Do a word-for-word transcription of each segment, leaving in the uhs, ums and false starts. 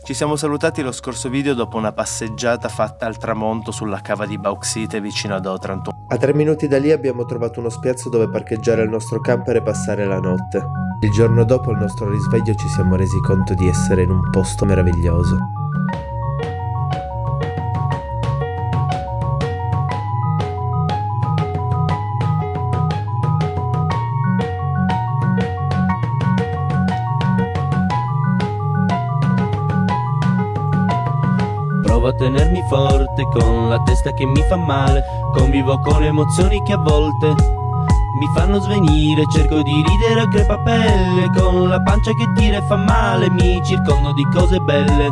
Ci siamo salutati lo scorso video dopo una passeggiata fatta al tramonto sulla cava di Bauxite vicino ad Otranto. A tre minuti da lì abbiamo trovato uno spiazzo dove parcheggiare il nostro camper e passare la notte. Il giorno dopo al nostro risveglio ci siamo resi conto di essere in un posto meraviglioso. Provo a tenermi forte con la testa che mi fa male, convivo con emozioni che a volte mi fanno svenire, cerco di ridere a crepapelle, con la pancia che tira e fa male, mi circondo di cose belle.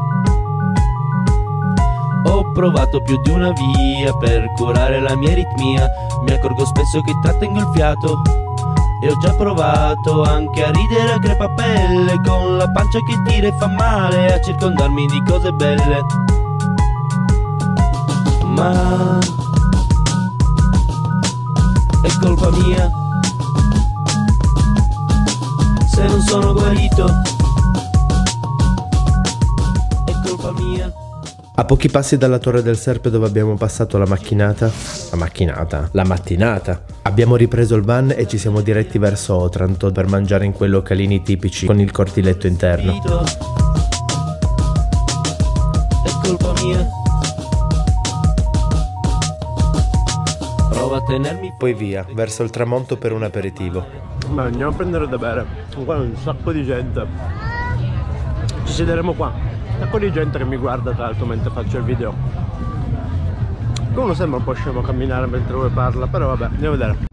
Ho provato più di una via per curare la mia aritmia, mi accorgo spesso che trattengo il fiato e ho già provato anche a ridere a crepapelle, con la pancia che tira e fa male, a circondarmi di cose belle. Ma è colpa mia se non sono guarito, è colpa mia. A pochi passi dalla Torre del Serpe dove abbiamo passato la macchinata, la macchinata, la mattinata, abbiamo ripreso il van e ci siamo diretti verso Otranto per mangiare in quei localini tipici con il cortiletto interno. È colpa mia. A tenermi... Poi via, verso il tramonto per un aperitivo. Ma andiamo a prendere da bere. Qua c'è un sacco di gente. Ci siederemo qua. Un sacco di gente che mi guarda tra l'altro mentre faccio il video. Uno sembra un po' scemo a camminare mentre lui parla, però vabbè, andiamo a vedere.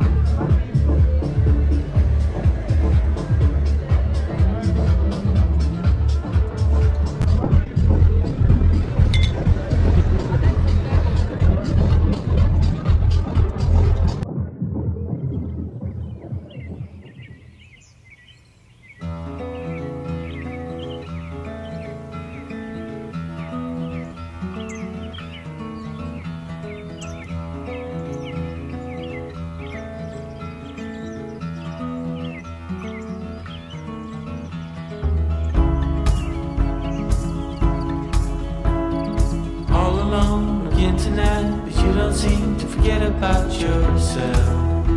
Internet, but you don't seem to forget about yourself.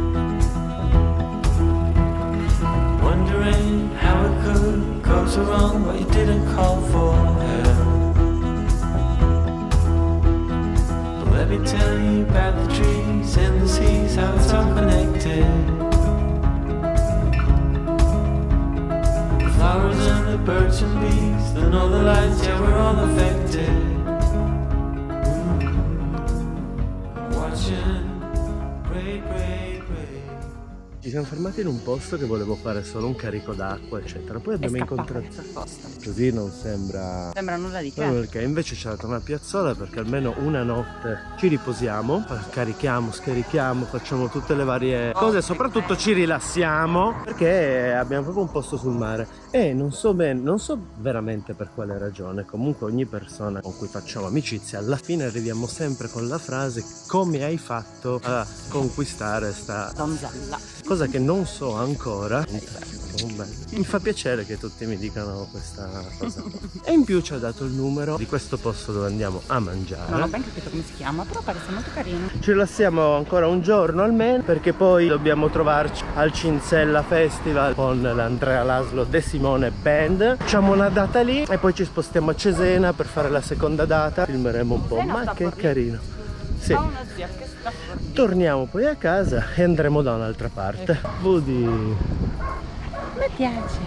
Wondering how it could go so wrong, but you didn't call for help. But let me tell you about the trees and the seas, how it's all connected. The flowers and the birds and bees, the northern lights, yeah, we're all affected. Ci siamo fermati in un posto che volevo fare solo un carico d'acqua eccetera, poi abbiamo incontrato così non sembra sembra nulla di che, perché invece c'è una piazzola perché almeno una notte ci riposiamo, carichiamo, scarichiamo, facciamo tutte le varie cose e soprattutto ci rilassiamo perché abbiamo proprio un posto sul mare e non so bene, non so veramente per quale ragione, comunque ogni persona con cui facciamo amicizia alla fine arriviamo sempre con la frase: come hai fatto a conquistare sta donzella? Cosa che non so ancora. Mi fa piacere che tutti mi dicano questa cosa. E in più ci ha dato il numero di questo posto dove andiamo a mangiare. Non ho ben capito come si chiama, però pare sia molto carino. Ci rilassiamo ancora un giorno almeno, perché poi dobbiamo trovarci al Cinzella Festival con l'Andrea Laszlo De Simone Band. Facciamo una data lì e poi ci spostiamo a Cesena per fare la seconda data. Filmeremo un po'. Ma che carino. Sì. Torniamo poi a casa e andremo da un'altra parte. Woody. Mi piace.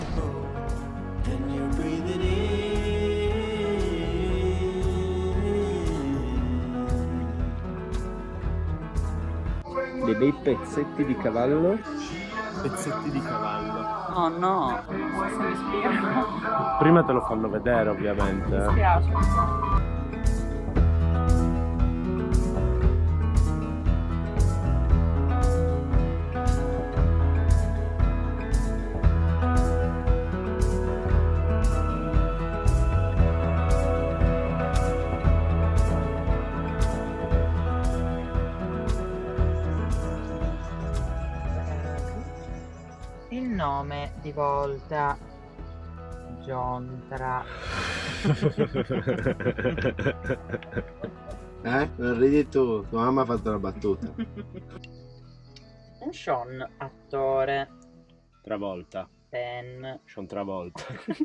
Dei bei pezzetti di cavallo. Pezzetti di cavallo. Oh no, se mi spiego. Prima te lo fanno vedere ovviamente. Mi spiace. Il nome di volta Jontra. Eh? Non ridi tu, tua mamma ha fatto una battuta. Un Sean, attore. Travolta. Pen. Sean Travolta.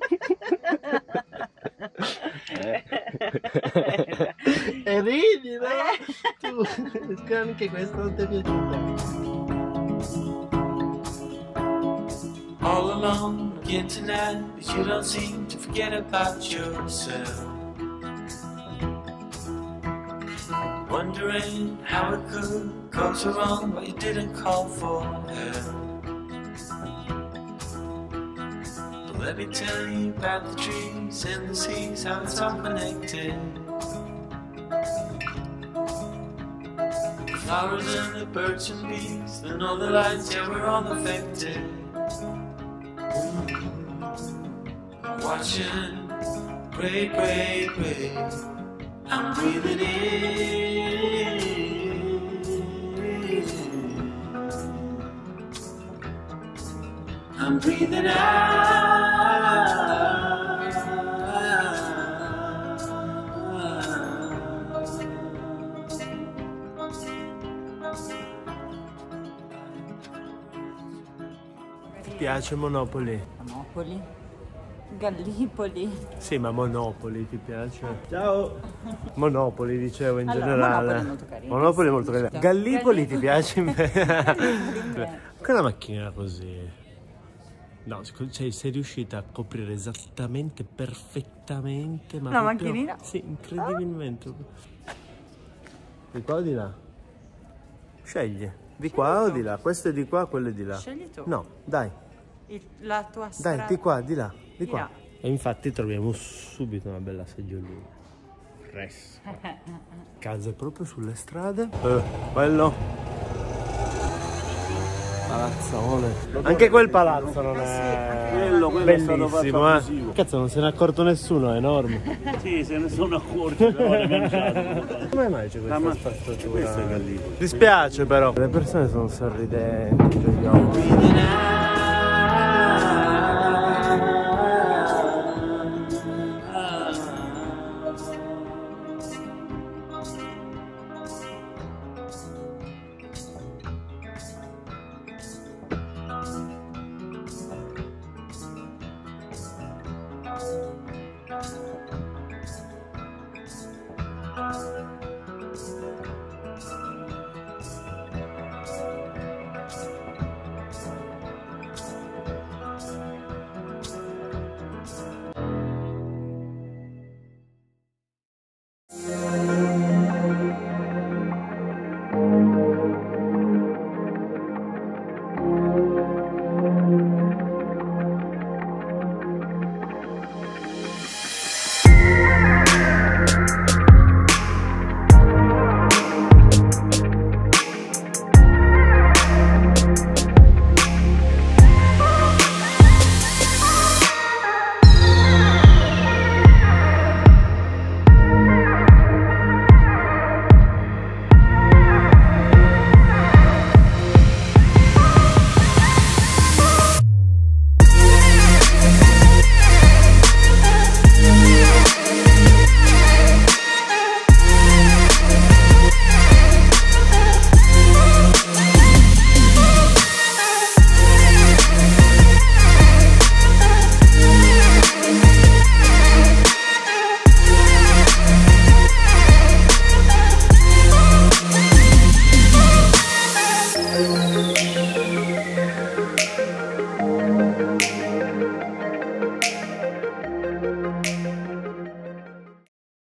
eh. E ridi, no? Tu, anche questo non ti è piaciuto. All alone again tonight, but you don't seem to forget about yourself. Wondering how it could go so wrong, but you didn't call for help. But let me tell you about the trees and the seas, how it's all connected. The flowers and the birds and bees, and all the lights, yeah, we're all affected. Watching, pray, pray, pray. I'm breathing in. I'm breathing Ti piace Monopoli? Monopoli? Gallipoli. Sì, ma Monopoli ti piace? Ciao! Monopoli, dicevo in Allora, generale. Monopoli è molto carino. Monopoli è molto carino. Gallipoli ti piace? Gallipoli. Che una macchina così. No, cioè, sei riuscita a coprire esattamente, perfettamente. Ma la proprio, macchinina? Sì, incredibilmente. Di qua o di là? Scegli. Di qua Scegli o tu. di là? Questo è di qua, quello è di là. Scegli tu. No, dai. Il- la tua strada. Dai, di qua, di là, di Di qua. là. E infatti troviamo subito una bella seggiolina. Fresca. Case proprio sulle strade. Eh, quello. Palazzone. Anche quel palazzo non è Quello, quello è stato bellissimo, fatto eh. abusivo. Cazzo, non se ne è accorto nessuno, è enorme. Sì, se ne sono accorti, però l'hai mangiato. Come mai c'è questa ma- spazzatura? questo è Gallipoli. Dispiace però. Le persone sono sorridenti, gioiose. breathing out.